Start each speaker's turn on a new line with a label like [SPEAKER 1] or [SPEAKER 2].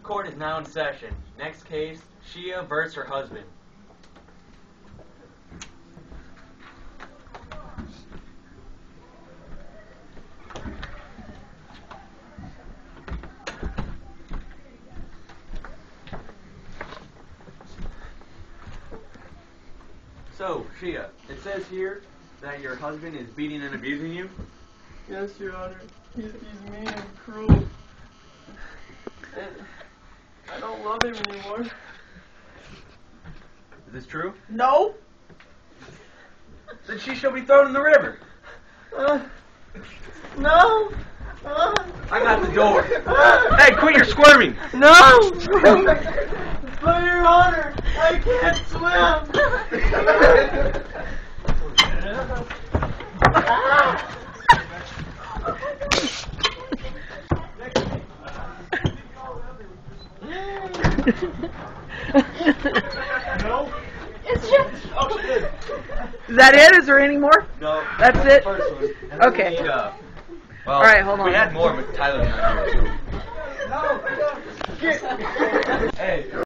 [SPEAKER 1] Court is now in session. Next case, Shia versus her husband. So, Shia, it says here that your husband is beating and abusing you?
[SPEAKER 2] Yes, Your Honor. He's mean and cruel. And I don't love him anymore.
[SPEAKER 1] Is this true?
[SPEAKER 2] No!
[SPEAKER 1] Then she shall be thrown in the river.
[SPEAKER 2] No!
[SPEAKER 1] I got the door. Hey, quit your squirming.
[SPEAKER 2] No! But Your Honor, I can't swim!
[SPEAKER 1] No?
[SPEAKER 3] It's just...
[SPEAKER 1] Oh, shit.
[SPEAKER 3] Is that it? Is there any more?
[SPEAKER 1] No.
[SPEAKER 3] That's it?
[SPEAKER 1] First one.
[SPEAKER 3] Okay.
[SPEAKER 1] We need, well,
[SPEAKER 3] all right, hold on.
[SPEAKER 1] We had more, but Tyler's not here, so. No! Hey.